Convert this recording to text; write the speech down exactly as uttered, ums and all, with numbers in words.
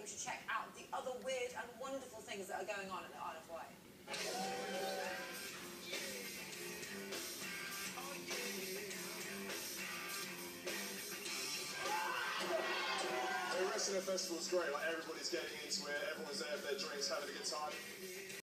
you should check out the other weird and wonderful things that are going on at the Isle of Wight. The rest of the festival's great, like everybody's getting into it, everyone's there for their drinks, having a good time.